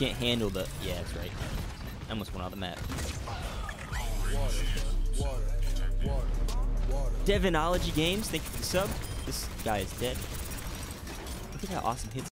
can't handle the. Yeah, that's right. I almost went out of the map. Devinology Games, thank you for the sub. This guy is dead. Look at how awesome hits.